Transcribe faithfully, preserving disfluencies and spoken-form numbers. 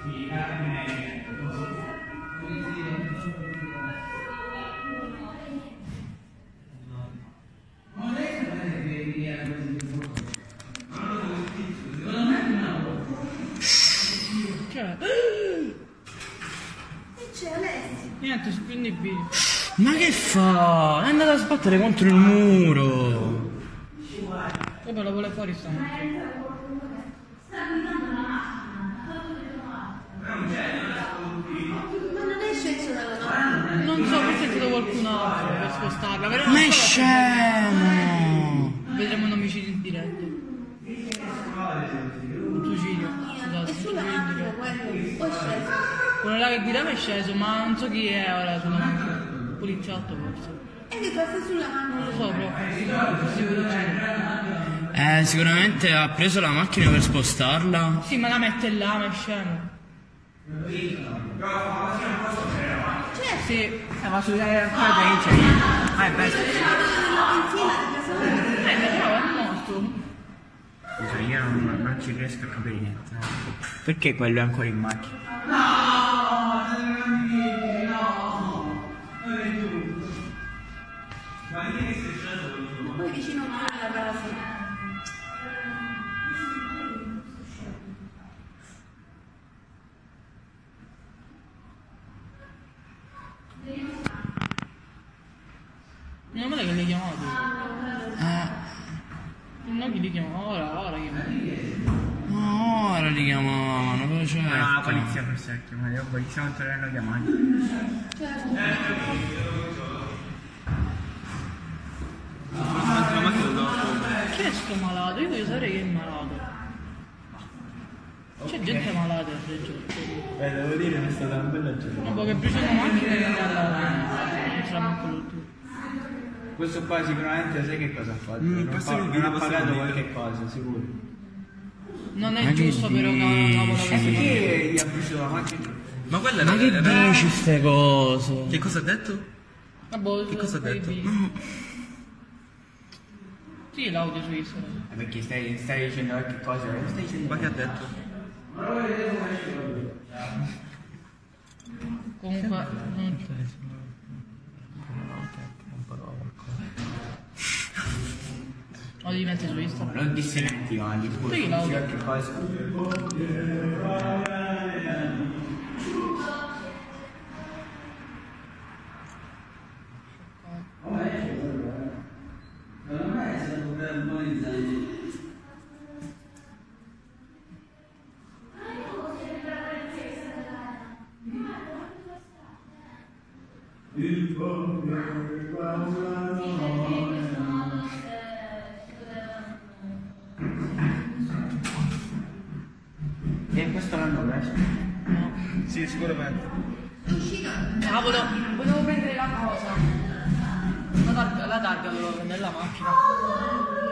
Cioè... C'è Alessio. Niente, quindi il video. Ma che fa? È andata a sbattere contro il muro. Vabbè, la vuole fuori stamattina. Ma non è sceso dalla nonna. Non so, forse è stato qualcun altro per spostarla. Però Ma è scemo! vedremo un omicidio in diretta. Un suicidio. Scusate, E un sulla suicidio in macchina diretta. quello, poi è sceso. Quello là che guidava è sceso, ma non so chi è ora sulla macchina. Poliziotto forse. E che passa sulla Non macchina? lo so proprio. Sì, poliziotto. Eh, sicuramente ha preso la macchina per spostarla. Sì, ma la mette là, ma è scemo. Cioè, Sì. Eh, ma su eh, qua c'è. Ah, è bello. insieme a casa mia. Eh, però è morto. Scusa, io non, non ci riesco a capire niente. Perché quello è ancora in macchina? Poi vicino a la casa. Meno male che li hai chiamati. Eh, No, chi li chiama? Ora, ora chiama. ma ora li chiamavano, però certo. No, la polizia forse ha chiamato, la polizia non te l'hanno chiamato. Chi è sto malato? Io voglio sapere chi è malato. C'è gente malata a Reggio. Eh, devo dire che è stata una bella giornata. Un po' che bruciano macchine e non non ce l'ha manco lui. Questo qua sicuramente sai che cosa ha fatto? Mm, non, questo pa- è il non video, ha questo è il pagato video. qualche cosa, sicuro. Non Ma è che giusto però che una cavola dici? E così. perché gli ha preso la macchina? Ma quella Ma era, che era- dici ste cose? Che cosa ha detto? Vabbè, Che cosa ha poi detto? vi- Sì, l'audio su Instagram. Eh, perché stai, stai dicendo qualche cosa? Che stai dicendo? Ma che ha detto? Comunque, non lo devi mettere su Instagram. Non dissenenti, ma gli scusi, Sì, dici l'audio. qualche cosa. E questo l'hanno preso? Sì, sicuramente. Cavolo, volevo prendere la cosa. La targa, la targa dovevo prendere la macchina.